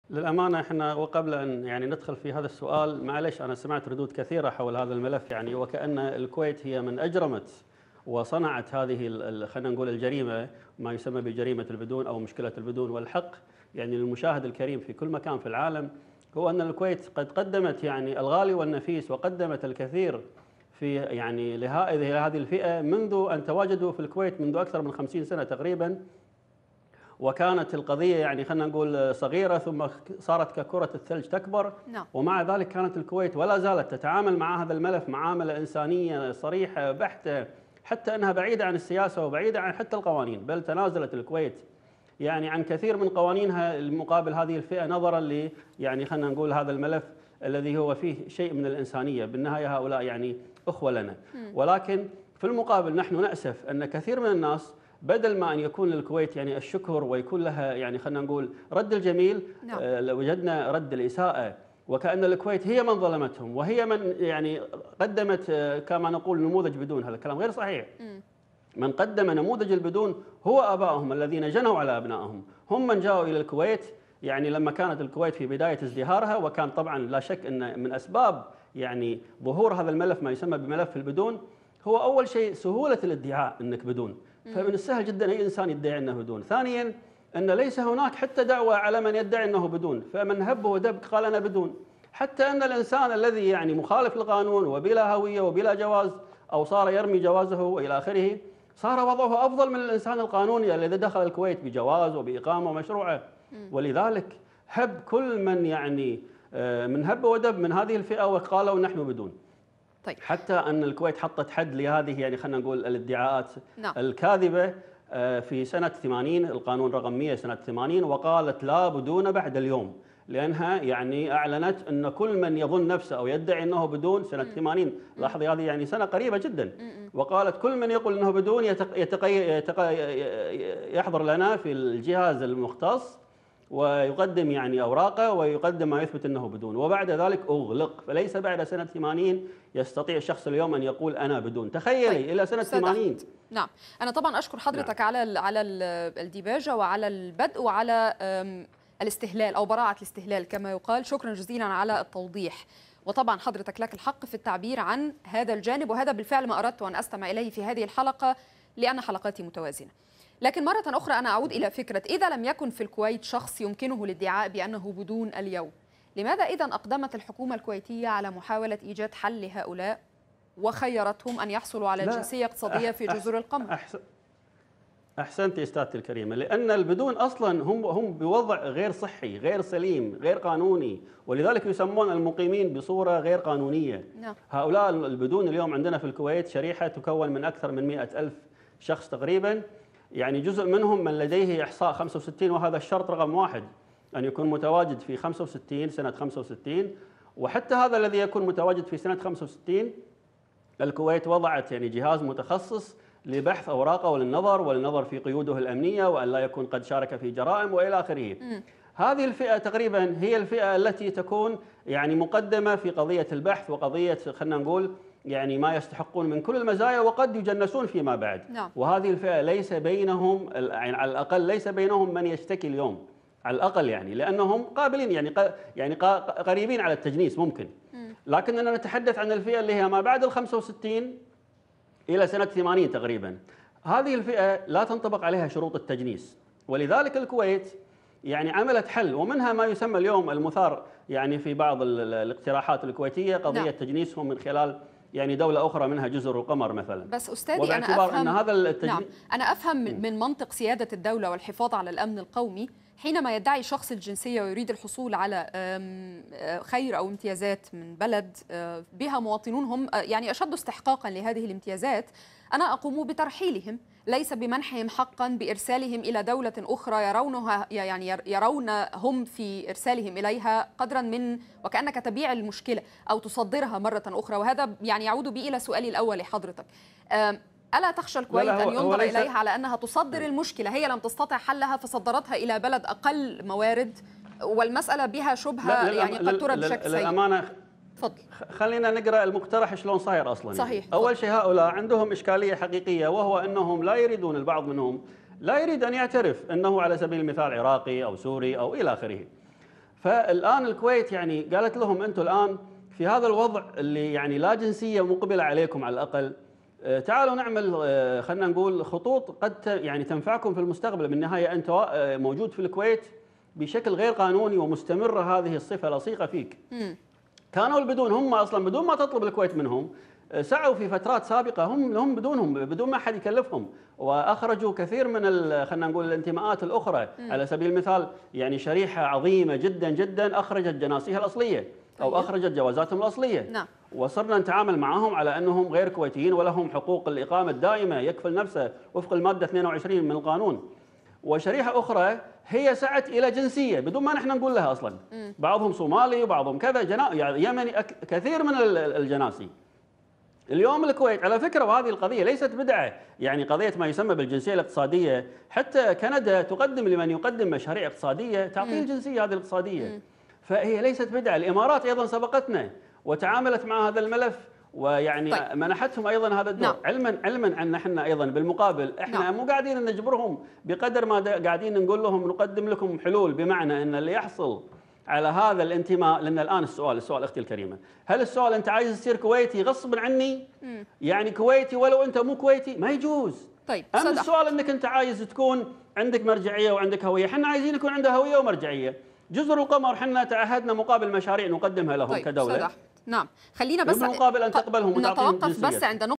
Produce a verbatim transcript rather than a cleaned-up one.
للأمانة احنا وقبل أن يعني ندخل في هذا السؤال، معلش أنا سمعت ردود كثيرة حول هذا الملف، يعني وكأن الكويت هي من أجرمت وصنعت هذه ال- خلينا نقول الجريمة، ما يسمى بجريمة البدون أو مشكلة البدون. والحق يعني للمشاهد الكريم في كل مكان في العالم هو أن الكويت قد قدمت يعني الغالي والنفيس، وقدمت الكثير في يعني لهذه هذه الفئة منذ أن تواجدوا في الكويت منذ أكثر من خمسين سنة تقريبا. وكانت القضية يعني خلينا نقول صغيرة ثم صارت ككرة الثلج تكبر. نعم. ومع ذلك كانت الكويت ولا زالت تتعامل مع هذا الملف معاملة إنسانية صريحة بحتة، حتى أنها بعيدة عن السياسة وبعيدة عن حتى القوانين، بل تنازلت الكويت يعني عن كثير من قوانينها المقابل هذه الفئة، نظرا ل يعني خلينا نقول هذا الملف الذي هو فيه شيء من الإنسانية. بالنهاية هؤلاء يعني أخوة لنا، ولكن في المقابل نحن نأسف أن كثير من الناس بدل ما ان يكون للكويت يعني الشكر ويكون لها يعني خلينا نقول رد الجميل، نعم. آه وجدنا رد الاساءه، وكأن الكويت هي من ظلمتهم وهي من يعني قدمت آه كما نقول نموذج بدون. هذا الكلام غير صحيح. م. من قدم نموذج البدون هو ابائهم الذين جنوا على ابنائهم، هم من جاءوا الى الكويت يعني لما كانت الكويت في بدايه ازدهارها. وكان طبعا لا شك ان من اسباب يعني ظهور هذا الملف ما يسمى بملف البدون هو اول شيء سهوله الادعاء انك بدون. فمن السهل جدا اي انسان يدعي انه بدون. ثانيا ان ليس هناك حتى دعوه على من يدعي انه بدون، فمن هب ودب قال انا بدون. حتى ان الانسان الذي يعني مخالف للقانون وبلا هويه وبلا جواز او صار يرمي جوازه والى اخره، صار وضعه افضل من الانسان القانوني الذي دخل الكويت بجواز وباقامه مشروعه. ولذلك هب كل من يعني من هب ودب من هذه الفئه وقالوا نحن بدون. طيب. حتى أن الكويت حطت حد لهذه يعني خلينا نقول الادعاءات نعم. الكاذبة في سنة ثمانين، القانون رقم مئة سنة ثمانين، وقالت لا بدون بعد اليوم، لأنها يعني أعلنت أن كل من يظن نفسه أو يدعي أنه بدون سنة م. ثمانين، لاحظي هذه يعني سنة قريبة جدا. م. وقالت كل من يقول أنه بدون يتقي يتقي يحضر لنا في الجهاز المختص ويقدم يعني أوراقه ويقدم ما يثبت أنه بدون، وبعد ذلك أغلق. فليس بعد سنة ثمانين يستطيع الشخص اليوم أن يقول أنا بدون. تخيلي طيب. إلى سنة ثمانين. نعم. أنا طبعا أشكر حضرتك نعم. على على الديباجة وعلى البدء وعلى الاستهلال أو براعة الاستهلال كما يقال. شكرا جزيلا على التوضيح. وطبعا حضرتك لك الحق في التعبير عن هذا الجانب، وهذا بالفعل ما أردت أن أستمع إليه في هذه الحلقة لأن حلقاتي متوازنة. لكن مرة أخرى أنا أعود إلى فكرة إذا لم يكن في الكويت شخص يمكنه الادعاء بأنه بدون اليوم، لماذا إذا أقدمت الحكومة الكويتية على محاولة إيجاد حل لهؤلاء وخيرتهم أن يحصلوا على الجنسية الاقتصادية في جزر القمر؟ أحسن أحسنت يا أستاذتي الكريمة، لأن البدون أصلا هم هم بوضع غير صحي، غير سليم، غير قانوني، ولذلك يسمون المقيمين بصورة غير قانونية. نعم. هؤلاء البدون اليوم عندنا في الكويت شريحة تكون من أكثر من مئة ألف شخص تقريبا، يعني جزء منهم من لديه إحصاء خمسة وستين، وهذا الشرط رقم واحد أن يكون متواجد في خمسة وستين سنة خمسة وستين. وحتى هذا الذي يكون متواجد في سنة خمسة وستين الكويت وضعت يعني جهاز متخصص لبحث أوراقه وللنظر وللنظر في قيوده الأمنية وأن لا يكون قد شارك في جرائم وإلى آخره. م. هذه الفئة تقريبا هي الفئة التي تكون يعني مقدمة في قضية البحث وقضية خلينا نقول يعني ما يستحقون من كل المزايا وقد يجنسون فيما بعد. نعم. وهذه الفئة ليس بينهم يعني على الأقل ليس بينهم من يشتكي اليوم على الأقل، يعني لأنهم قابلين يعني يعني قريبين على التجنيس ممكن. م. لكننا نتحدث عن الفئة اللي هي ما بعد ال خمسة وستين إلى سنة ثمانين تقريبا. هذه الفئة لا تنطبق عليها شروط التجنيس، ولذلك الكويت يعني عملت حل، ومنها ما يسمى اليوم المثار يعني في بعض الاقتراحات الكويتية قضية نعم. تجنيسهم من خلال يعني دولة أخرى منها جزر القمر مثلا. بس أستاذي أنا أفهم أن هذا التجنيس نعم. أنا أفهم من منطق سيادة الدولة والحفاظ على الأمن القومي حينما يدعي شخص الجنسية ويريد الحصول على خير أو امتيازات من بلد بها مواطنون هم يعني أشد استحقاقا لهذه الامتيازات، أنا أقوم بترحيلهم ليس بمنحهم حقا بإرسالهم إلى دولة أخرى يرونها يعني يرون هم في إرسالهم إليها قدرا من وكأنك تبيع المشكلة أو تصدرها مرة أخرى. وهذا يعني يعود بي إلى سؤالي الأول لحضرتك، ألا تخشى الكويت لا لا أن ينظر إليها على أنها تصدر المشكلة، هي لم تستطع حلها فصدرتها إلى بلد أقل موارد والمسألة بها شبهة يعني قد ترى بشكل سيء؟ للأمانة تفضل. خلينا نقرأ المقترح شلون صاير أصلا. صحيح. يعني. أول شيء هؤلاء عندهم إشكالية حقيقية، وهو أنهم لا يريدون، البعض منهم لا يريد أن يعترف أنه على سبيل المثال عراقي أو سوري أو إلى آخره. فالان الكويت يعني قالت لهم انتم الان في هذا الوضع اللي يعني لا جنسيه مقبله عليكم على الاقل، تعالوا نعمل خلينا نقول خطوط قد يعني تنفعكم في المستقبل. بالنهايه انت موجود في الكويت بشكل غير قانوني ومستمره هذه الصفه لصيقه فيك. م. كانوا البدون هم اصلا بدون ما تطلب الكويت منهم سعوا في فترات سابقه هم هم بدونهم بدون ما حد يكلفهم، واخرجوا كثير من خلينا نقول الانتماءات الاخرى. م. على سبيل المثال يعني شريحه عظيمه جدا جدا اخرجت جناسيها الاصليه او طيب. اخرجت جوازاتهم الاصليه. نعم. وصرنا نتعامل معهم على انهم غير كويتيين ولهم حقوق الاقامه الدائمه يكفل نفسه وفق الماده اثنين وعشرين من القانون. وشريحه اخرى هي سعت الى جنسيه بدون ما نحن نقول لها اصلا. م. بعضهم صومالي وبعضهم كذا جنا... يعني يمني كثير من الجناسي. اليوم الكويت على فكره، وهذه القضيه ليست بدعه، يعني قضيه ما يسمى بالجنسيه الاقتصاديه، حتى كندا تقدم لمن يقدم مشاريع اقتصاديه تعطيه الجنسيه هذه الاقتصاديه. م. فهي ليست بدعه. الامارات ايضا سبقتنا وتعاملت مع هذا الملف ويعني طيب. منحتهم ايضا هذا الدور. نعم. علما علما ان احنا ايضا بالمقابل احنا نعم. مو قاعدين نجبرهم بقدر ما قاعدين نقول لهم نقدم لكم حلول، بمعنى ان اللي يحصل على هذا الانتماء. لان الان السؤال السؤال اختي الكريمه، هل السؤال انت عايز تصير كويتي غصبا عني؟ م. يعني كويتي ولو انت مو كويتي؟ ما يجوز. طيب. اما السؤال انك انت عايز تكون عندك مرجعيه وعندك هويه، احنا عايزين يكون عنده هويه ومرجعيه. جزر القمر احنا تعهدنا مقابل مشاريع نقدمها لهم. طيب. كدوله. نعم. خلينا بس مقابل ان تقبلهم نتوقف بس عند